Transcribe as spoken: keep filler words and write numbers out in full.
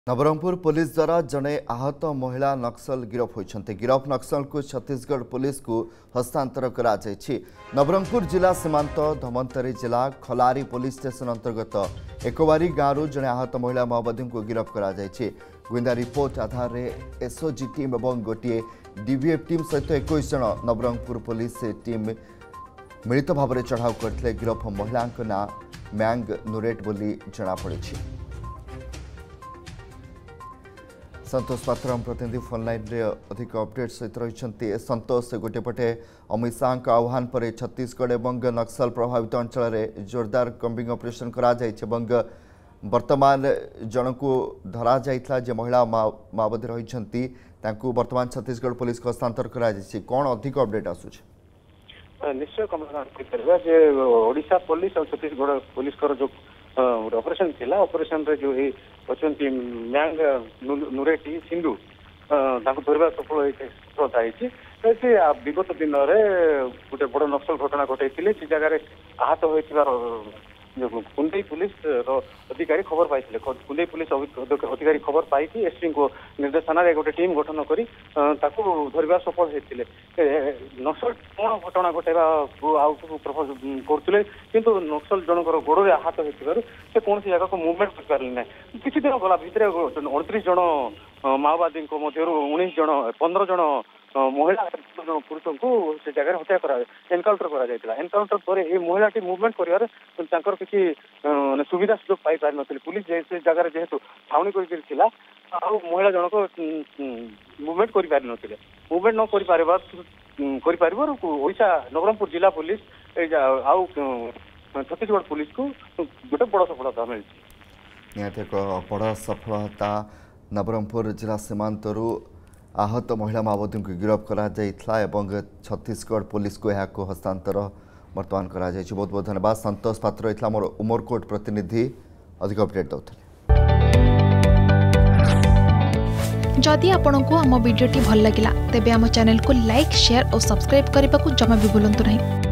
Nabarangpur police द्वारा जड़े आहत महिला नक्सल गिरफ होती। गिरफ नक्सल को छत्तीसगढ़ पुलिस को हस्तांतर करा जायछि। नबरंगपुर जिला सीमांत धमंतरी जिला खलारी पुलिस स्टेशन अंतर्गत एकबारी गांव जड़े आहत महिला माओवादी को गिरफ करा जायछि। गुइंदा रिपोर्ट आधार एसओजी टीम और गोटे डीवीएफ टीम सहित इक्कीस जन नबरंगपुर पुलिस टीम मिलित भाव में चढ़ाऊ करते। गिरफ महिला ना मैंग नुरेट बोली जनापड़ी। संतोष पात्र प्रतिनिधि फोन लाइन रे अधिक अपडेट सहित रही। संतोष गोटेपटे अमित शाह आह्वान पर छत्तीसगढ़ और नक्सल प्रभावित अंचल में जोरदार कम्बिंग ऑपरेशन करा वर्तमान जन को धरा जाइथला जे महिला माओवादी रही वर्तमान छत्तीसगढ़ पुलिस को हस्तांतर करा कौन अधिक अपडेट आसुछ? निश्चय ओडिशा पुलिस और छत्तीसगढ़ पुलिस जो ऑपरेशन थिला ऑपरेशन रे जो अछंती म्यांग नुरेटी सिंधु ताको धरबा सफल होइते सफलता होइछि। से विगत दिन रे गोटे बड़ नक्सल घटना घटैथिले से जगह रे आहत होइथिबार जो कुंडई पुलिस रो अधिकारी खबर पाइथिले। कुंडई पुलिस अधिकारी खबर पाइथि एसपी को निर्देशना रे गोटे टीम गठन करी ताको धरबा सफल होइथिले। नक्सल कोन घटना घटेबा आउ प्रपोज करथिले किंतु नक्सल जनकर गोड़ रे आहत होइथिबार से कोन सी जगह को मूवमेंट कर पारले नै। किछि दिन गला भितरे अड़तीस जन माओवादी को मध्य उन्नीस जन पंद्रह जन महिला पुरुषों को से जगह हत्या करा एनकाउंटर करा जायतिला। एनकाउंटर पर ए महिला टी मूवमेंट करिवार तांकर किछि सुविधा सुयोग पाई पार नथिले। पुलिस जे जगह जेहेतु छावनी करि थिला आ महिला जन को मूवमेंट करि पार नथिले। मूवमेंट न करि पारबा करि पारबो ओडिशा नबरंगपुर जिला पुलिस आ छत्तीसगढ़ पुलिस को गोटे बड़ सफलता मिली। एक बड़ सफलता नबरंगपुर जिला सीमांतरू आहत महिला माओवादी को गिरफ्त करा जाइथला एवं छत्तीसगढ़ पुलिस को यह हस्तांतर वर्तमान करा जाइछि। बहुत बहुत धन्यवाद। संतोष पात्र रही मोर उमरकोट प्रतिनिधि अधिक अपडेट दौते। जदि आपंक आम भिडी भल लगा तेब आम चैनल को लाइक शेयर और सब्सक्राइब करने को जमा भी भूलु नहीं।